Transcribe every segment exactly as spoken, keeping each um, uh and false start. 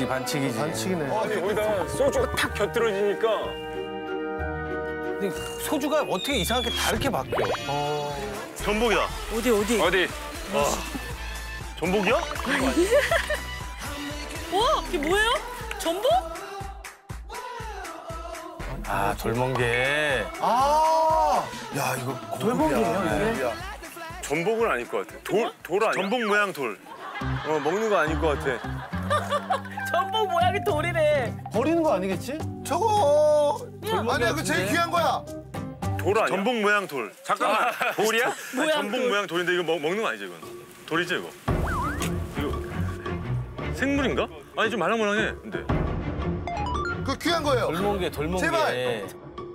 반칙이지, 반칙이지. 반칙이네. 아니, 거기다 소주가 탁 곁들여지니까. 근데 소주가 어떻게 이상하게 다르게 바뀌어. 어... 전복이다. 어디 어디? 어디? 와. 전복이야? 와 이게 뭐예요? 전복? 아, 돌멍게. 아, 야 이거 돌멍게예요, 이게? 전복은 아닐 것 같아. 돌, 돌 아니야? 전복 모양 돌. 어, 먹는 거 아닐 것 같아. 전복 모양이 돌이래. 버리는 거 아니겠지? 저거 아니야, 그 제일 귀한 거야. 돌 아니야? 전복 모양 돌. 잠깐만, 돌이야? 아니, 전복 돌. 모양 돌인데 이거 먹, 먹는 거 아니죠, 이건? 돌이죠, 이거? 이거 생물인가? 아니, 좀 말랑말랑해, 근데. 그 귀한 거예요. 돌멍게, 돌멍게. 제발.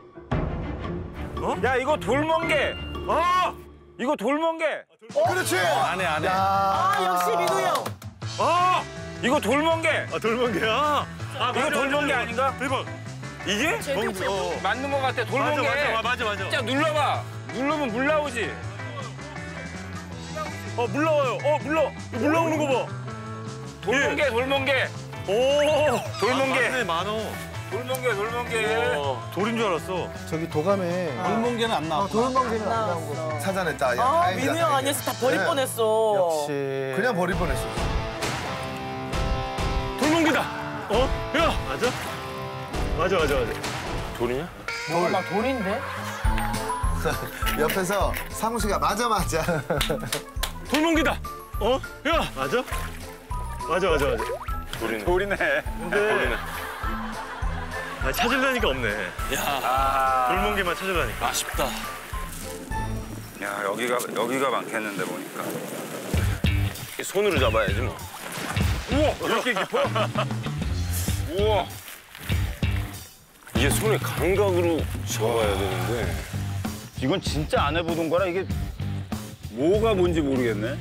야, 이거 돌멍게. 아! 이거 돌멍게. 그렇지. 안해, 안해. 아 역시 민우 형. 아! 이거 돌멍게. 아, 돌멍게야? 아, 이거 돌멍게 아닌가? 대박. 이게? 제대로 어. 맞는 것 같아, 돌멍게. 맞아, 맞아, 맞아, 맞아. 자, 눌러봐. 누르면 물 나오지. 어, 물 나와요. 어, 물 나, 물 나오는 거 봐. 돌멍게, 돌멍게. 오, 돌멍게. 아, 맞네, 많어. 돌멍게, 돌멍게. 어, 돌인 줄 알았어. 저기 도감에 돌멍게는 안 나와. 돌멍게는 안 나왔어. 나온 거. 찾아냈다. 야, 아 다행이다, 민우 형 다행이다. 아니었어 다 버릴 네. 뻔했어. 역시. 그냥 버릴 뻔했어. 돌멍게다. 어? 야, 맞아? 맞아, 맞아, 맞아. 돌이냐? 뭐가 막 돌인데? 옆에서 상우 씨가 맞아 맞아. 돌멍게다. 어? 야, 맞아? 맞아, 맞아, 맞아. 돌이네. 돌이네. 근데 아, 찾으려니까 없네. 아, 돌멍게만 찾으려니까. 아쉽다. 야, 여기가, 여기가 많겠는데, 보니까. 손으로 잡아야지, 뭐. 우와, 이렇게 깊어? 우와. 이게 손에 감각으로 잡아야 되는데. 이건 진짜 안 해보던 거라 이게 뭐가 뭔지 모르겠네.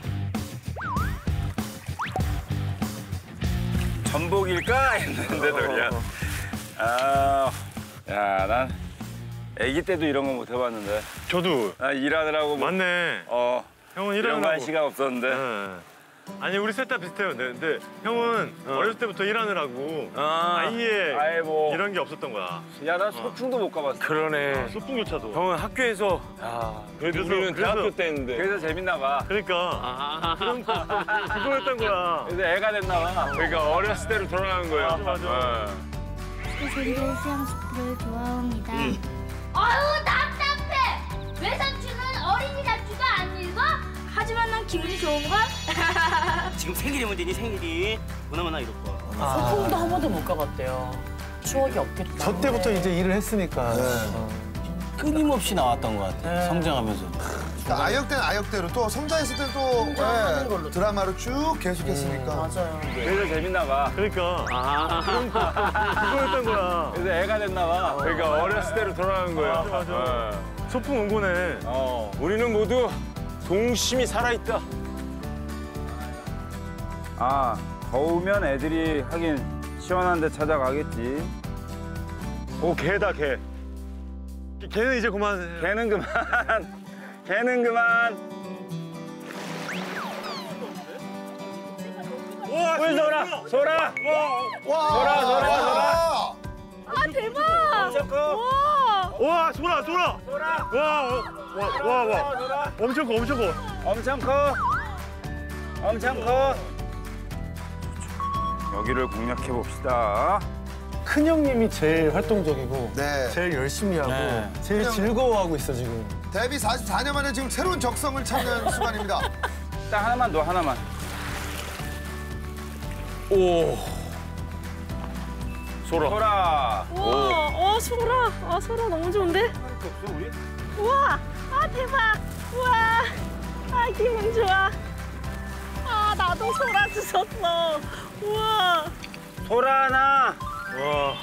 전복일까 했는데 돌이야. 아, 야, 난 아기 때도 이런 거 못 해봤는데. 저도. 나 일하느라고 뭐, 맞네. 어 형은 이런 거 일하느라고. 할 시간 없었는데. 네. 아니, 우리 셋 다 비슷해요. 근데, 근데 형은 어. 어렸을 때부터 일하느라고 아, 아예 아예 뭐. 이런 게 없었던 거야. 야, 나 소풍도 못 가봤어. 그러네. 소풍조차도. 형은 학교에서. 야, 그래도 그래서- 우리는 그래서- 대학교 때 했는데. 그래서 재밌나 봐. 그러니까. 그런 거, 그거였던 거야. 그래서 애가 됐나 봐. 그러니까 어렸을 때로 돌아가는 거야. 맞아, 맞아. 저는 수양스프를 좋아합니다. 아유 답답해. 외삼촌은 어린이 잡지가 안 읽어? 하지만 난 기분이 좋은걸? 지금 생일이면 되니 생일이 뭐나뭐나 이럴 거. 소풍도 한 번도 못 가봤대요. 추억이 없겠다. 저 때부터 이제 일을 했으니까. 끊임없이 나왔던 것 같아. 네. 성장하면서. 그러니까 아역 때는 아역대로 또 성장했을 때는 또 성장하는 걸로. 예, 드라마로 쭉 계속했으니까. 맞아요. 그래서 재밌나 봐. 그러니까. 그런 거, 그거였던 거야. 그래서 애가 됐나 봐. 그러니까 어렸을 때로 돌아가는 거야. 맞아, 맞아. 어. 소풍 온 거네. 어. 우리는 모두 동심이 살아있다. 아, 더우면 애들이 하긴 시원한 데 찾아가겠지. 오, 개다, 개. 개는 이제 그만. 걔는 그만. 걔는 그만. 와, 물 소라, 소라. 와, 소라, 소라, 와. 아 대박. 엄청 커. 와, 소라, 소라. 소라. 와, 와, 와, 와. 소라. 엄청 커, 엄청 커. 엄청 커. 엄청 커. 여기를 공략해 봅시다. 큰 형님이 제일 활동적이고 네. 제일 열심히 하고 네. 제일 즐거워하고 있어 지금. 데뷔 사십사 년 만에 지금 새로운 적성을 찾는 순간입니다. 딱 하나만 더, 하나만. 오. 소라. 소라. 우와, 어 소라, 아 소라 너무 좋은데? 없어, 우리? 우와, 아 대박. 우와, 아 기분 좋아. 아 나도 소라 주웠어. 우와. 소라 하나. 와.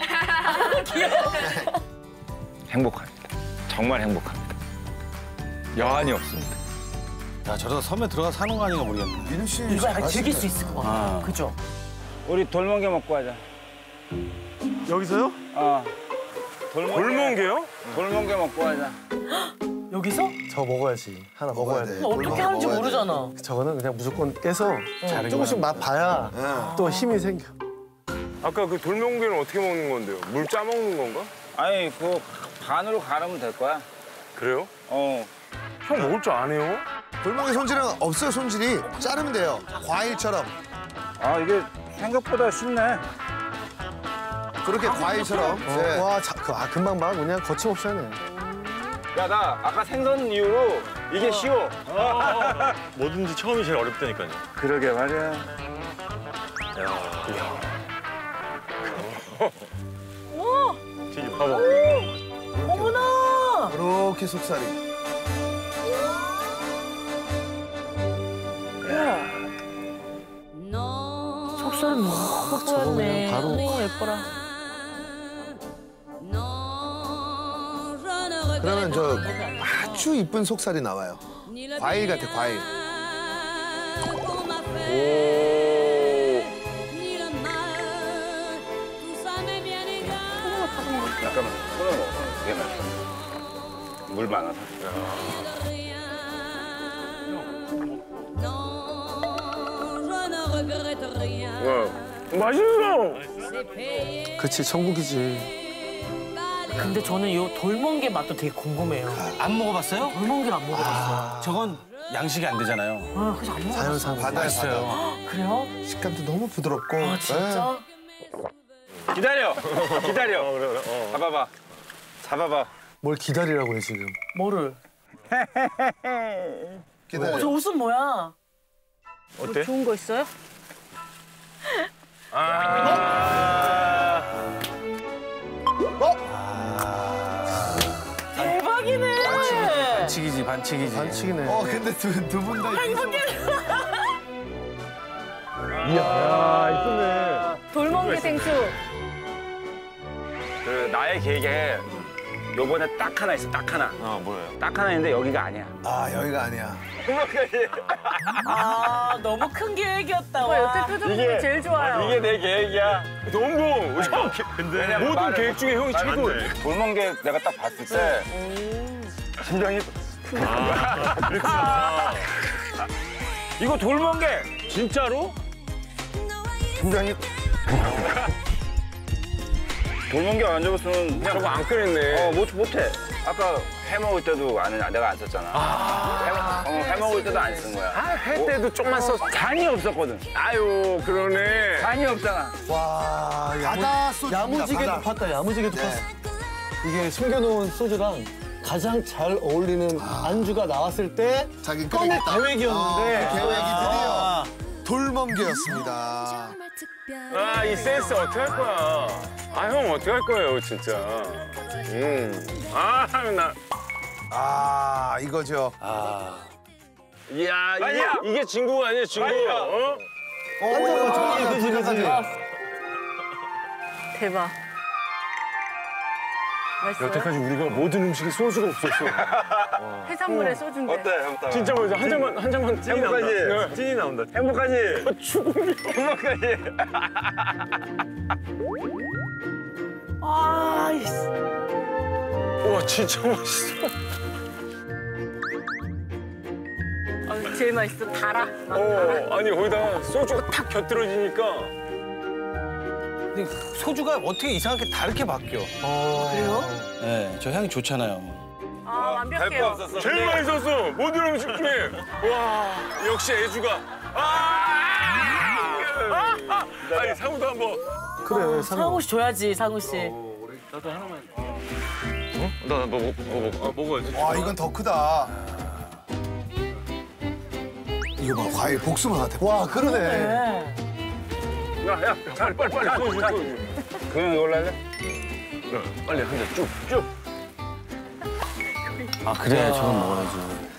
행복합니다. 정말 행복합니다. 여한이 없습니다. 야, 저러다 섬에 들어가 사는 거 아닌가 모르겠네. 민우 씨 이거 약간 잘하시네. 즐길 수 있을 것 같아. 아. 그죠? 우리 돌멍게 먹고 하자. 여기서요? 어. 돌멍게. 돌멍게요? 돌멍게 먹고 하자. 여기서? 저 먹어야지. 하나 먹어야 돼. 어떻게 하는지 모르잖아. 저거는 그냥 무조건 깨서 자르기만 조금씩 맛 봐야 네. 또 힘이 생겨. 아까 그 돌멍게는 어떻게 먹는 건데요? 물 짜 먹는 건가? 아니 그 반으로 가르면 될 거야. 그래요? 어. 형 먹을 줄 아네요? 돌멍게 손질은 없어요, 손질이. 자르면 돼요. 과일처럼. 아 이게 생각보다 쉽네. 그렇게 과일처럼. 네. 와, 자, 그, 아, 금방 막 그냥 거침없이 하네. 야 나 아까 생선 이후로 이게 쉬워. 뭐든지 처음이 제일 어렵다니까요. 그러게 말이야. 튀김 봐봐. 어머나! 이렇게 속살이. 속살 너무 뽀얗네. 바로. 너무 예뻐라. 그러면 저 아주 이쁜 속살이 나와요. 과일 같아, 과일. 잠깐만 손을 먹어. 되게 맛있어. 물 많아서. 와, 맛있어! 그치, 천국이지. 근데 저는 이 돌멍게 맛도 되게 궁금해요. 안 먹어봤어요? 돌멍게를 안 먹어봤어요. 저건 양식이 안 되잖아요. 아, 그래서 안 먹어봤어요. 자연산 바다에 맛있어요. 그래요? 식감도 너무 부드럽고. 아, 진짜? 기다려. 기다려. 어, 그래, 그래. 어. 잡아봐. 잡아봐. 뭘 기다리라고 해, 지금. 뭐를? 네. 기다려. 어, 저 옷은 뭐야? 어때? 좋은 거 있어요? 아. 대박이네! 반칙이지, 반칙이지. 반칙이네. 어, 근데 두 두 분 다. 이야, 이쁘네. 돌멍게 생수. 그 나의 계획에 요번에 딱 하나 있어. 딱 하나. 아 뭐예요? 딱 하나 있는데 여기가 아니야. 아, 여기가 아니야. 아, 너무 큰 계획이었다. 와, 여태 표정이 제일 좋아요. 이게 내 계획이야. 너무! 근데 모든 계획 중에 형이 최고. 돌멍게 내가 딱 봤을 때 심장이 아, 그렇구나. 이거 돌멍게 진짜로? 심장이 돌멍게 안 잡았으면 저거 안 꺼냈네. 어, 못, 못해. 아까 회 먹을 때도 안, 내가 안 썼잖아. 아 해, 어, 해 먹을 때도 안 쓴 거야. 아, 회 때도 좀만 썼어. 간이 없었거든. 아유, 그러네. 간이 없잖아. 와, 바다 소주. 야무지게도 팠다, 야무지게도 팠어. 이게 숨겨놓은 소주랑 가장 잘 어울리는 안주가 나왔을 때 자기 꺼낼 끓이겠다. 계획이었는데. 어, 계획이 아. 드디어 돌멍게였습니다. 아, 이 센스 어떻게 할 거야? 아, 형 어떻게 할 거예요, 진짜. 음. 아, 나. 아, 이거죠. 이야, 이게, 아니야. 이게 진국 아니야, 진국? 아니야. 어? 오, 저기 그지, 그지. 대박. 맛있어요? 여태까지 우리가 모든 음식에 소주가 없었어. 해산물에 소주인데. 어때? 한번 진짜 뭐지? 한 잔만, 한 잔만 찐이 나온다. 네. 찐이 나온다. 행복하지? 죽음이. 행복하지? 아, 이씨. 와, 진짜 맛있어. 아, 제일 맛있어. 달아. 어, 아니, 거기다 소주가 탁 곁들여지니까. 근데 소주가 어떻게 이상하게 다르게 바뀌어. 그래요? 네, 저 향이 좋잖아요. 아, 완벽해요. 없었어. 제일 맛있었어. 모든 음식 중에. 와, 역시 애주가. 아! 아! 아! 아니, 상우도 한번. 그래, 상우 씨 줘야지, 상우 씨. 나도 하나만. 어? 나뭐 먹, 뭐 먹, 아, 먹어야지. 와, 이건 더 크다. 이거 봐, 과일 복숭아 같아. 와, 그러네. 네. 야, 야, 빨리, 빨리, 빨리. 소주, 소주. 그냥 이걸로 할래? 야, 빨리 한 잔 쭉, 쭉. 아, 그래, 저건 먹어야지.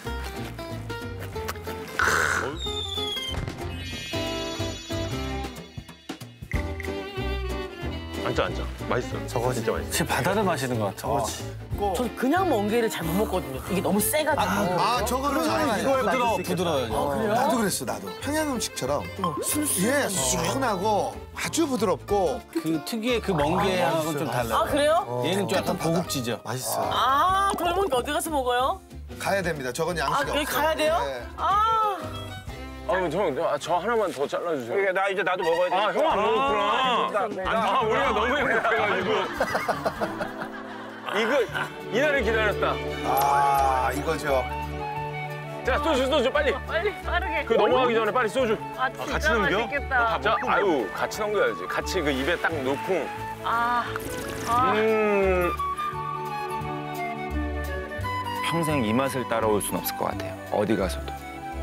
앉아, 앉아. 맛있어. 저거 진짜 맛있어. 진짜 바다를 마시는 것 같아. 그렇지. 전 그냥 멍게를 잘 못 먹거든요. 이게 너무 세가지고. 아, 저거는 아니야. 이거에 부드러워, 부드러워요. 나도 그랬어, 나도. 평양 음식처럼. 예, 시원하고 아주 부드럽고. 그 특유의 그 멍게 향하고는 좀 달라요. 아, 그래요? 얘는 좀 약간 고급지죠. 맛있어. 아, 돌멍게 어디 가서 먹어요? 가야 됩니다. 저건 아, 양식이 여기 없어. 가야 돼요? 네. 아, 아, 그럼 형, 아, 저 하나만 더 잘라주세요. 그러니까 나 이제 나도 먹어야 돼. 아, 형 안 먹었구나. 아, 우리가 너무 행복해가지고. 이거, 이날을 기다렸다. 아 이거죠. 자, 소주, 소주, 빨리. 빨리 빠르게. 그 넘어가기 전에 빨리 소주. 아 진짜 같이 넘겨? 맛있겠다. 자, 아유, 같이 넘겨야지. 같이 그 입에 딱 넣고. 아, 아. 음. 평생 이 맛을 따라올 순 없을 것 같아요. 어디 가서도.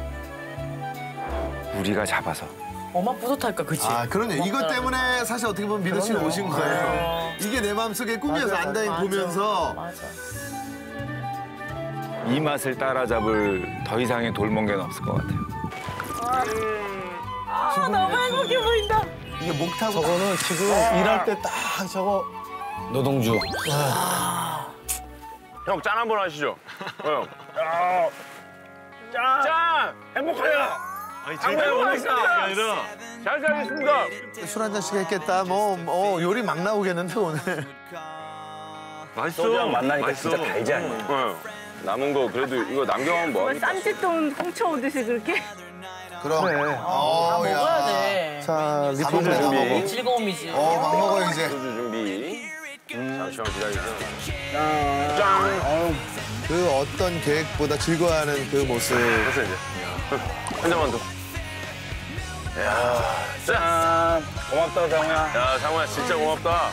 우리가 잡아서. 얼마나 뿌듯할까, 그치? 아 그러네. 이것 때문에 사실 어떻게 보면 미르 씨는 오신 거예요. 이게 내 마음속의 꿈이어서 맞아, 안다인 맞아. 보면서 맞아. 이 맛을 따라잡을 더 이상의 돌멍게는 없을 것 같아요. 아, 너무 행복해 보인다. 이게 목 타고 저거는 지금 일할 때 딱 저거 노동주. 형, 짠 한번 하시죠. 어, 형. 짠! 짠! 행복하냐? 아니 제가 행복하겠습니다. 아니라 잘 살겠습니다. 술 한 잔씩 했겠다. 뭐, 뭐 요리 막 나오겠는데 오늘. 맛있어. 소주랑 만나니까 맛있어. 진짜 달지 않냐. 어. 남은 거 그래도 이거 남겨가면 뭐하겠어. 쌈짓돈 훔쳐오듯이 그렇게? 그럼. 그래. 어, 야. 먹어야 돼. 자 다 리포트 먹네, 다 준비. 먹어. 즐거움이지. 어, 막 먹어 이제. 소주 준비. 잠시만 기다리세요. 짠! 그 어떤 계획보다 즐거워하는 그 모습. 됐어, 이제. 한 잔만 더. 야, 짠! 고맙다, 장우야. 야, 상호야, 진짜 고맙다.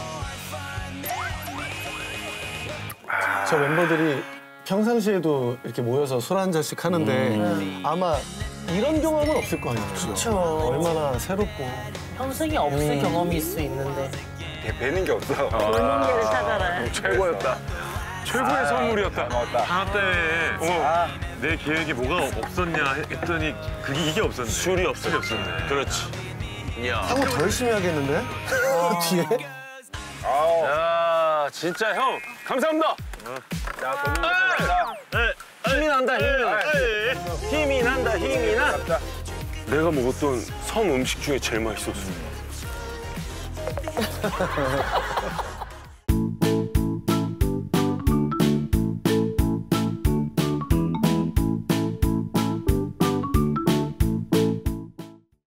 저 멤버들이 평상시에도 이렇게 모여서 술 한 잔씩 하는데 아마 이런 경험은 없을 거 아니에요. 그쵸. 얼마나 새롭고. 평생에 없을 경험일 수 있는데. 배는 게 없어. 돌멍게를 찾아라. 최고였다. 최고의 선물이었다. 방학 때문에 어, 내 계획에 뭐가 없었냐 했더니 그게 이게 없었네. 술이 없어. 술이 없었네. 그렇지. 이야. 상호 더 열심히 하겠는데? 뒤에? 야, 진짜 형, 감사합니다. 자, 고맙다. 힘이 난다, 힘이 난다. 힘이 난다, 힘이 나. 내가 먹었던 섬 음식 중에 제일 맛있었어.